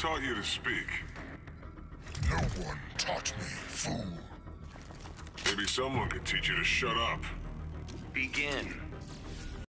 taught you to speak? No one taught me, fool. Maybe someone could teach you to shut up. Begin.